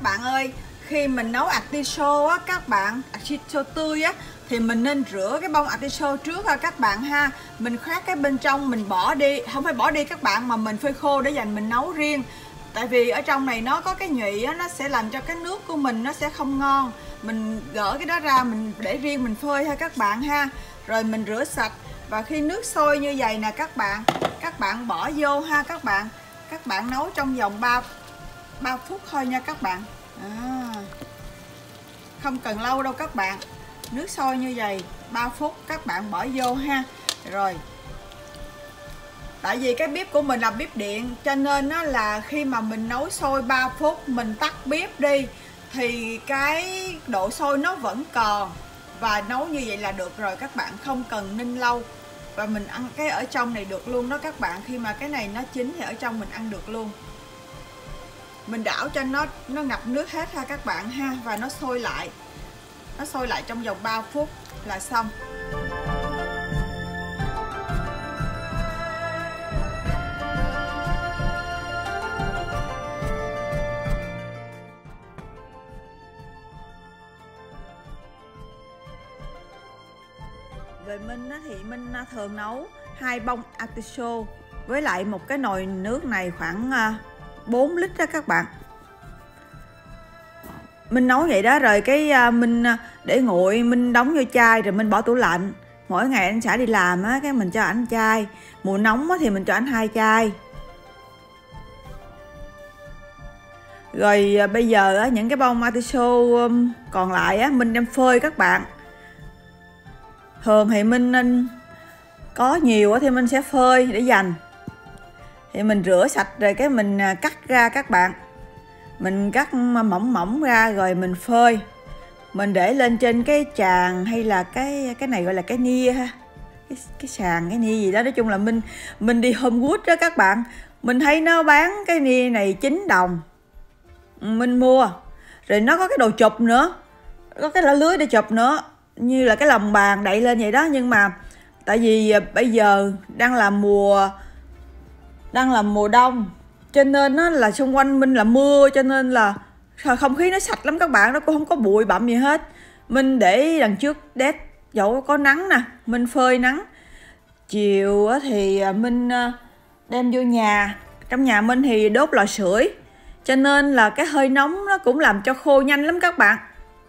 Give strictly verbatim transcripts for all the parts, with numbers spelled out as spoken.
các bạn ơi, khi mình nấu artiso á các bạn, artiso tươi á thì mình nên rửa cái bông artiso trước ha các bạn ha. Mình khoét cái bên trong mình bỏ đi, không phải bỏ đi các bạn, mà mình phơi khô để dành mình nấu riêng. Tại vì ở trong này nó có cái nhụy á, nó sẽ làm cho cái nước của mình nó sẽ không ngon. Mình gỡ cái đó ra mình để riêng mình phơi ha các bạn ha. Rồi mình rửa sạch, và khi nước sôi như vậy nè các bạn, các bạn bỏ vô ha các bạn. Các bạn nấu trong vòng ba phút thôi nha các bạn. À, không cần lâu đâu các bạn. Nước sôi như vậy ba phút các bạn bỏ vô ha. Rồi, tại vì cái bếp của mình là bếp điện, cho nên nó là khi mà mình nấu sôi ba phút mình tắt bếp đi thì cái độ sôi nó vẫn còn, và nấu như vậy là được rồi các bạn, không cần ninh lâu. Và mình ăn cái ở trong này được luôn đó các bạn. Khi mà cái này nó chín thì ở trong mình ăn được luôn. Mình đảo cho nó nó ngập nước hết ha các bạn ha, và nó sôi lại. Nó sôi lại trong vòng ba phút là xong. Về Minh á, thì Minh thường nấu hai bông artiso với lại một cái nồi nước này khoảng bốn lít đó các bạn. Mình nấu vậy đó, rồi cái mình để nguội, mình đóng vô chai rồi mình bỏ tủ lạnh. Mỗi ngày anh xã đi làm á, cái mình cho ảnh chai. Mùa nóng á, thì mình cho ảnh hai chai. Rồi bây giờ á, những cái bông artiso còn lại á, mình đem phơi các bạn. Thường thì mình có nhiều thì mình sẽ phơi để dành. Thì mình rửa sạch rồi cái mình cắt ra các bạn. Mình cắt mỏng mỏng ra rồi mình phơi. Mình để lên trên cái tràn hay là cái cái này gọi là cái nia ha. Cái, cái sàn cái nia gì đó, nói chung là mình mình đi Homewood đó các bạn. Mình thấy nó bán cái nia này chín đồng. Mình mua. Rồi nó có cái đồ chụp nữa. Có cái lá lưới để chụp nữa, như là cái lồng bàn đậy lên vậy đó. Nhưng mà tại vì bây giờ đang là mùa đang là mùa đông, cho nên nó là xung quanh mình là mưa, cho nên là không khí nó sạch lắm các bạn. Nó cũng không có bụi bặm gì hết. Mình để đằng trước đét dẫu có nắng nè, mình phơi nắng. Chiều thì mình đem vô nhà. Trong nhà mình thì đốt lò sưởi, cho nên là cái hơi nóng nó cũng làm cho khô nhanh lắm các bạn.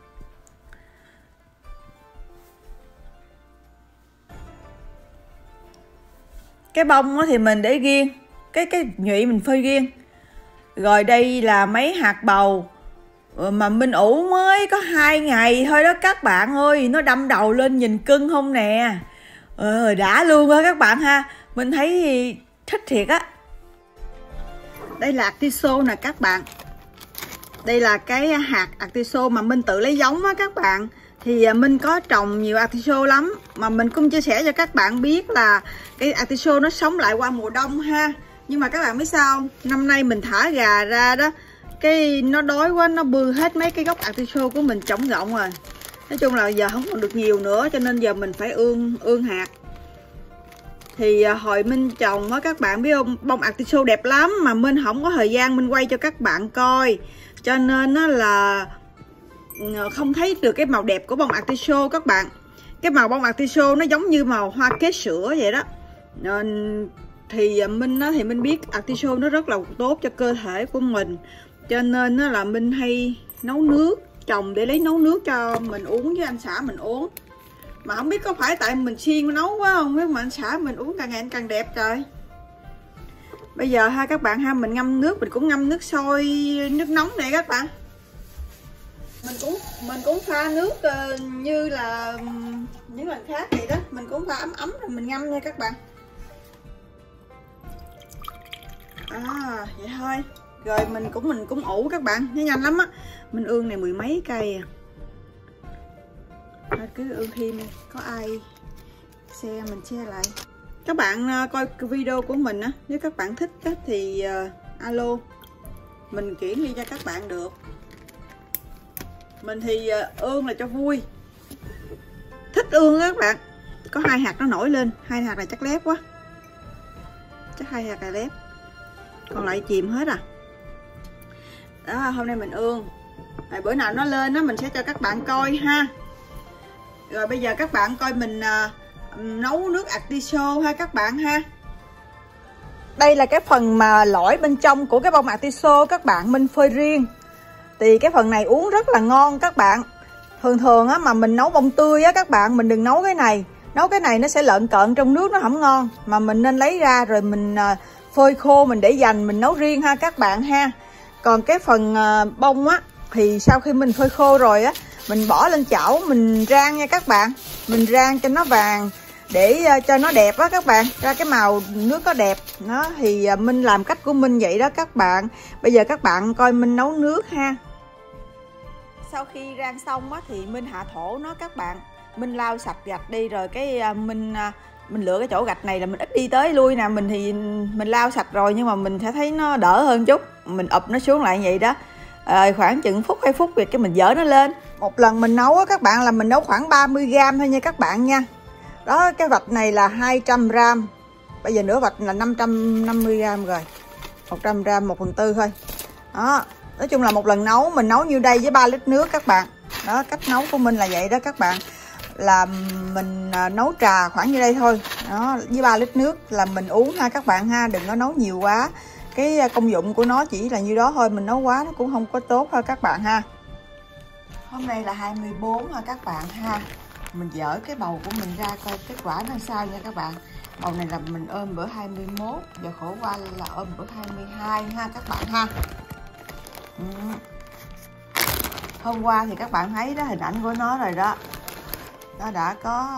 Cái bông thì mình để riêng, cái cái nhụy mình phơi riêng. Rồi đây là mấy hạt bầu mà mình ủ mới có hai ngày thôi đó các bạn ơi. Nó đâm đầu lên nhìn cưng không nè. Ờ, đã luôn á các bạn ha. Mình thấy thích thiệt á. Đây là artiso nè các bạn. Đây là cái hạt artiso mà mình tự lấy giống á các bạn. Thì mình có trồng nhiều artiso lắm, mà mình cũng chia sẻ cho các bạn biết là cái artiso nó sống lại qua mùa đông ha. Nhưng mà các bạn biết sao không? Năm nay mình thả gà ra đó, cái nó đói quá, nó bư hết mấy cái gốc artiso của mình trống rộng rồi. Nói chung là giờ không còn được nhiều nữa, cho nên giờ mình phải ương ương hạt. Thì hồi mình trồng á các bạn biết không, bông artiso đẹp lắm mà mình không có thời gian mình quay cho các bạn coi, cho nên nó là không thấy được cái màu đẹp của bông artiso các bạn. Cái màu bông artiso nó giống như màu hoa kế sữa vậy đó. Nên thì mình nó thì mình biết artiso nó rất là tốt cho cơ thể của mình, cho nên nó là mình hay nấu nước, trồng để lấy nấu nước cho mình uống với anh xã mình uống. Mà không biết có phải tại mình siêng nấu quá không, biết mà anh xã mình uống càng ngày càng đẹp trời. Bây giờ ha các bạn ha, mình ngâm nước, mình cũng ngâm nước sôi, nước nóng này các bạn. Mình cũng mình cũng pha nước uh, như là những lần khác vậy đó, mình cũng pha ấm ấm rồi mình ngâm nha các bạn. À vậy thôi. Rồi mình cũng mình cũng ủ các bạn, nó nhanh lắm á. Mình ương này mười mấy cây à. Thôi cứ ương thêm, có ai share mình share lại. Các bạn coi video của mình á, nếu các bạn thích á, thì uh, alo, mình chuyển đi cho các bạn được. Mình thì ương là cho vui, thích ương á các bạn. Có hai hạt nó nổi lên, hai hạt này chắc lép quá, chắc hai hạt này lép, còn lại chìm hết à. Đó, hôm nay mình ương Rồi bữa nào nó lên á mình sẽ cho các bạn coi ha. Rồi bây giờ các bạn coi mình à, nấu nước atiso ha các bạn ha. Đây là cái phần mà lõi bên trong của cái bông atiso các bạn, mình phơi riêng. Thì cái phần này uống rất là ngon các bạn. Thường thường á mà mình nấu bông tươi á các bạn, mình đừng nấu cái này. Nấu cái này nó sẽ lợn cợn trong nước, nó không ngon. Mà mình nên lấy ra rồi mình à, phơi khô mình để dành mình nấu riêng ha các bạn ha. Còn cái phần à, bông á thì sau khi mình phơi khô rồi á, mình bỏ lên chảo mình rang nha các bạn. Mình rang cho nó vàng để uh, cho nó đẹp á các bạn, ra cái màu nước nó đẹp. Nó thì uh, mình làm cách của mình vậy đó các bạn. Bây giờ các bạn coi mình nấu nước ha. Sau khi rang xong á thì mình hạ thổ nó các bạn. Mình lau sạch gạch đi rồi cái uh, mình uh, mình lựa cái chỗ gạch này là mình ít đi tới lui nè. Mình thì mình lau sạch rồi nhưng mà mình sẽ thấy nó đỡ hơn chút. Mình ụp nó xuống lại vậy đó. Rồi khoảng chừng phút hai phút việc cái mình dỡ nó lên. Một lần mình nấu á các bạn là mình nấu khoảng ba mươi gam thôi nha các bạn nha. Đó, cái vạch này là hai trăm gam. Bây giờ nửa vạch là năm trăm năm mươi gam rồi. một trăm gam một phần tư thôi. Đó, nói chung là một lần nấu mình nấu như đây với ba lít nước các bạn. Đó, cách nấu của mình là vậy đó các bạn. Là mình nấu trà khoảng như đây thôi. Đó, với ba lít nước là mình uống ha các bạn ha, đừng có nấu nhiều quá. Cái công dụng của nó chỉ là như đó thôi, mình nấu quá nó cũng không có tốt ha các bạn ha. Hôm nay là hai mươi bốn ha các bạn ha. Mình dỡ cái bầu của mình ra coi kết quả nó sao nha các bạn. Bầu này là mình ôm bữa hai mươi mốt, giờ khổ qua là ôm bữa hai mươi hai ha các bạn ha. Ừ. Hôm qua thì các bạn thấy đó hình ảnh của nó rồi đó. Nó đã có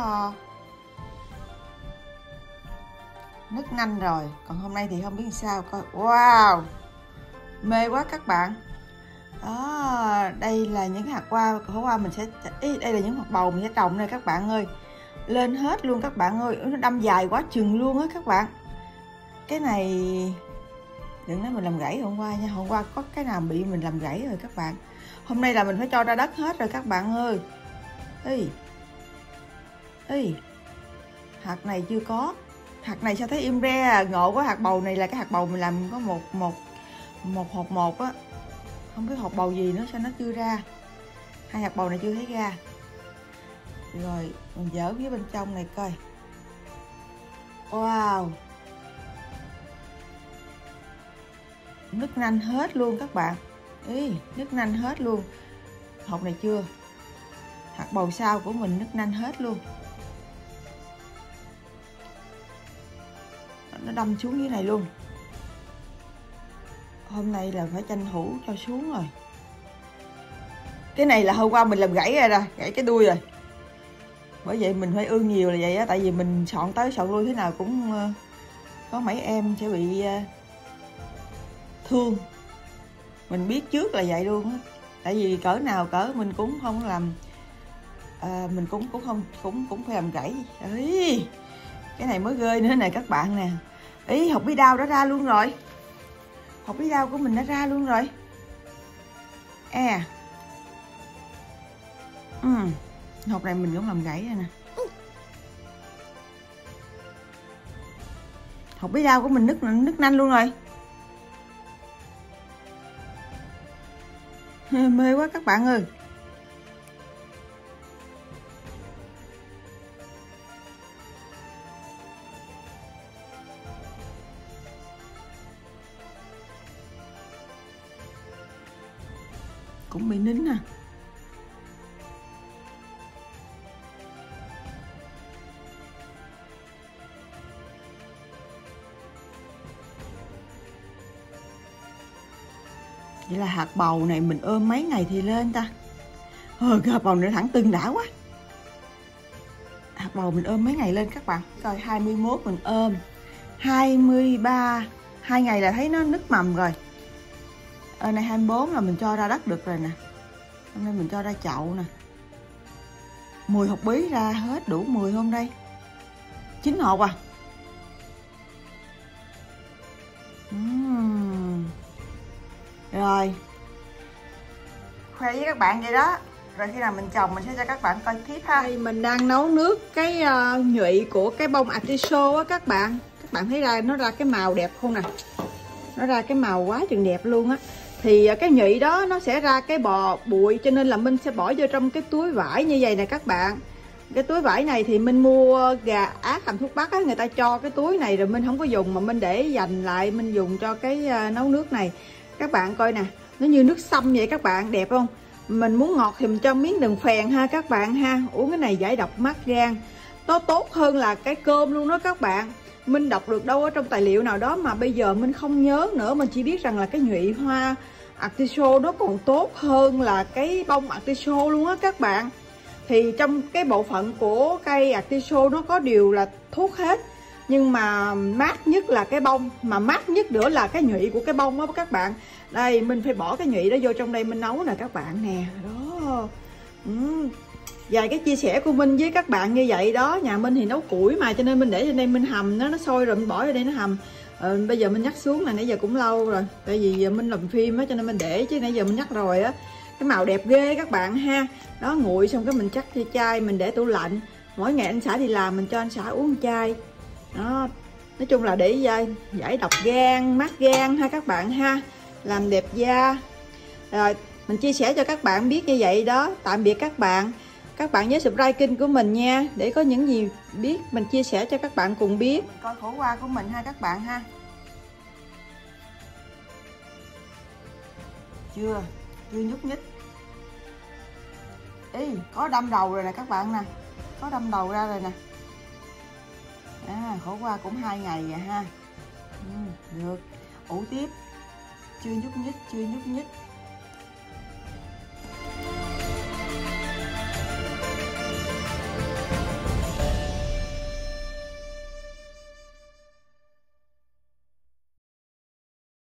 nứt nanh rồi. Còn hôm nay thì không biết sao. Coi. Wow, mê quá các bạn. Đó, đây là những hạt hoa. Hôm qua mình sẽ ý, đây là những hạt bầu mình sẽ trồng đây các bạn ơi. Lên hết luôn các bạn ơi. Nó đâm dài quá chừng luôn á các bạn. Cái này đừng nói mình làm gãy hôm qua nha. Hôm qua có cái nào bị mình làm gãy rồi các bạn. Hôm nay là mình phải cho ra đất hết rồi các bạn ơi. Ý Ý hạt này chưa có. Hạt này sao thấy im re à? Ngộ quá. Hạt bầu này là cái hạt bầu mình làm có một một một hột một á, không biết hột bầu gì nữa sao nó chưa ra. Hai hạt bầu này chưa thấy ra. Rồi mình dỡ phía bên trong này coi. Wow, nứt nanh hết luôn các bạn. Ý, nứt nanh hết luôn. Hột này chưa. Hạt bầu sau của mình nứt nanh hết luôn. Nó đâm xuống dưới này luôn. Hôm nay là phải tranh thủ cho xuống rồi. Cái này là hôm qua mình làm gãy ra rồi, gãy cái đuôi rồi. Bởi vậy mình phải ương nhiều là vậy á. Tại vì mình soạn tới soạn lui thế nào cũng uh, có mấy em sẽ bị uh, thương. Mình biết trước là vậy luôn á. Tại vì cỡ nào cỡ mình cũng không làm uh, mình cũng cũng không cũng cũng phải làm gãy. Ý, cái này mới ghê nữa nè các bạn nè. Ý, hột bí đao đã ra luôn rồi. Hột bí đao của mình đã ra luôn rồi. À, ừ. Hột này mình cũng làm gãy rồi nè. Hột bí đao của mình nứt nứt nanh luôn rồi. Mê quá các bạn ơi. Cũng bị nín nè. Vậy là hạt bầu này mình ôm mấy ngày thì lên ta. Ờ, cái hạt bầu này thẳng tưng đã quá. Hạt bầu mình ôm mấy ngày lên các bạn. Coi hai mươi mốt mình ôm hai mươi ba, hai ngày là thấy nó nứt mầm rồi. Ở này hai mươi bốn là mình cho ra đất được rồi nè. Hôm nay mình cho ra chậu nè. mười hột bí ra hết đủ mười hôm đây. chín hột à. uhm. Rồi, khoe với các bạn vậy đó. Rồi khi nào mình trồng mình sẽ cho các bạn coi tiếp ha. Đây mình đang nấu nước cái uh, nhụy của cái bông atiso á các bạn. Các bạn thấy ra nó ra cái màu đẹp không nè. Nó ra cái màu quá chừng đẹp luôn á. thì cái nhụy đó nó sẽ ra cái bò bụi, cho nên là Minh sẽ bỏ vô trong cái túi vải như vậy nè các bạn. Cái túi vải này thì Minh mua gà Ác Hàm Thuốc Bắc á, người ta cho cái túi này rồi Minh không có dùng mà Minh để dành lại, Minh dùng cho cái nấu nước này. Các bạn coi nè, nó như nước sâm vậy các bạn, đẹp không? Mình muốn ngọt thì mình cho miếng đường phèn ha các bạn ha. Uống cái này giải độc mát gan, nó tốt hơn là cái cơm luôn đó các bạn. Minh đọc được đâu ở trong tài liệu nào đó mà bây giờ Minh không nhớ nữa, mình chỉ biết rằng là cái nhụy hoa artiso nó còn tốt hơn là cái bông artiso luôn á các bạn. Thì trong cái bộ phận của cây artiso nó có điều là thuốc hết, nhưng mà mát nhất là cái bông, mà mát nhất nữa là cái nhụy của cái bông đó các bạn. Đây mình phải bỏ cái nhụy đó vô trong đây mình nấu nè các bạn nè. Đó. Ừ. Vài cái chia sẻ của Minh với các bạn như vậy đó. Nhà Minh thì nấu củi mà, cho nên mình để trên đây mình hầm nó nó sôi rồi mình bỏ vô đây nó hầm. Ờ, bây giờ mình nhắc xuống là nãy giờ cũng lâu rồi, tại vì giờ Minh làm phim á cho nên mình để, chứ nãy giờ mình nhắc rồi á. Cái màu đẹp ghê các bạn ha. Đó, nguội xong cái mình chắc chai chai mình để tủ lạnh. Mỗi ngày anh xã đi làm mình cho anh xã uống chai. Đó, nói chung là để giải độc gan, mát gan ha các bạn ha, làm đẹp da. Rồi mình chia sẻ cho các bạn biết như vậy đó. Tạm biệt các bạn. Các bạn nhớ subscribe kênh của mình nha, để có những gì biết mình chia sẻ cho các bạn cùng biết. Mình coi khổ qua của mình ha các bạn ha. Chưa, chưa nhúc nhích. Ý, có đâm đầu rồi nè các bạn nè. Có đâm đầu ra rồi nè. À, khổ qua cũng hai ngày rồi ha. Ừ, được. Ủ tiếp. Chưa nhúc nhích, chưa nhúc nhích.